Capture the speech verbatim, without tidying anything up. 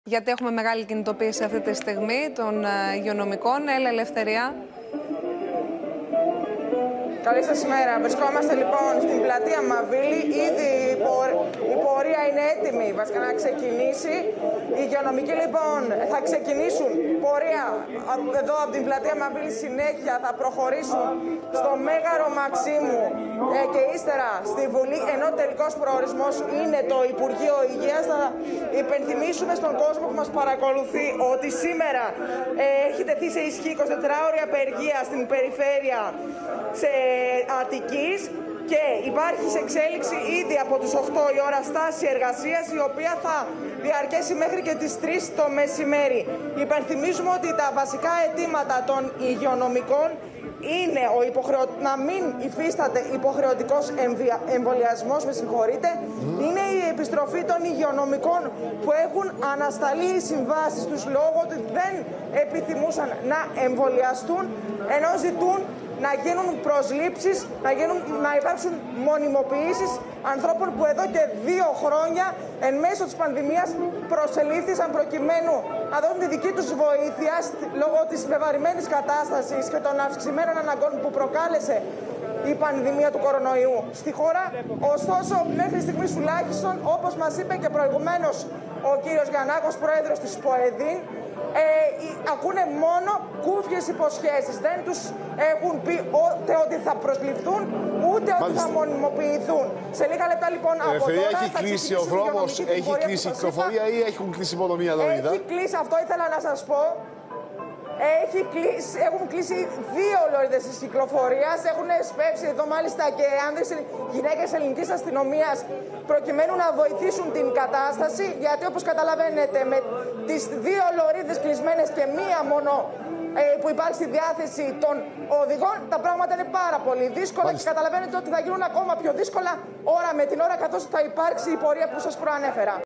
Γιατί έχουμε μεγάλη κινητοποίηση αυτή τη στιγμή των υγειονομικών. Έλα, Ελευθερία. Καλή σας ημέρα. Βρισκόμαστε λοιπόν στην πλατεία Μαβίλη. Ήδη η πορεία είναι έτοιμη βασικά να ξεκινήσει. Οι υγειονομικοί λοιπόν θα ξεκινήσουν πορεία εδώ από την πλατεία Μαβίλη. Συνέχεια θα προχωρήσουν στο Μέγαρο Μαξίμου ε, και ύστερα στη Βουλή. Ενώ τελικός προορισμός είναι το Υπουργείο Υγείας. Θα υπενθυμίσουμε στον κόσμο που μας παρακολουθεί ότι σήμερα ε, έχει τεθεί σε ισχύ εικοσιτετράωρη απεργία στην περιφέρεια σε Αττικής και υπάρχει σε εξέλιξη ήδη από τις οκτώ η ώρα στάση εργασίας, η οποία θα διαρκέσει μέχρι και τις τρεις το μεσημέρι. Υπενθυμίζουμε ότι τα βασικά αιτήματα των υγειονομικών είναι ο υποχρεω... να μην υφίσταται υποχρεωτικός εμβολιασμός, με συγχωρείτε, είναι η επιστροφή των υγειονομικών που έχουν ανασταλεί οι συμβάσεις τους λόγω ότι δεν επιθυμούσαν να εμβολιαστούν, ενώ ζητούν να γίνουν προσλήψεις, να, γίνουν, να υπάρξουν μονιμοποιήσεις ανθρώπων που εδώ και δύο χρόνια εν μέσω της πανδημίας προσελήφθησαν προκειμένου να δώσουν τη δική τους βοήθεια λόγω της βεβαρημένης κατάστασης και των αυξημένων αναγκών που προκάλεσε η πανδημία του κορονοϊού στη χώρα. Ωστόσο, μέχρι στιγμής τουλάχιστον, όπως μας είπε και προηγουμένως ο κύριος Γιαννάκος, πρόεδρος της ΠΟΕΔΗΝ, Ε, ακούνε μόνο κούφιες υποσχέσεις. Δεν τους έχουν πει ούτε ότι θα προσληφθούν, ούτε Μάλιστα. ότι θα μονιμοποιηθούν. Σε λίγα λεπτά λοιπόν από Ελευθερία, τώρα έχει θα κλείσει ο δρόμος, έχει κλείσει η κυκλοφορία ή έχουν κλείσει μόνο μία λωρίδα? Έχει κλείσει, αυτό ήθελα να σας πω. Έχει κλείσει, έχουν κλείσει δύο λωρίδες της κυκλοφορίας. Έχουν σπεύσει εδώ μάλιστα και άνδρες γυναίκες ελληνικής αστυνομίας προκειμένου να βοηθήσουν την κατάσταση. Γιατί όπως καταλαβαίνετε, με τις δύο λωρίδες κλεισμένες και μία μόνο ε, που υπάρχει στη διάθεση των οδηγών, τα πράγματα είναι πάρα πολύ δύσκολα. Μάλιστα. Και καταλαβαίνετε ότι θα γίνουν ακόμα πιο δύσκολα ώρα με την ώρα, καθώς θα υπάρξει η πορεία που σας προανέφερα.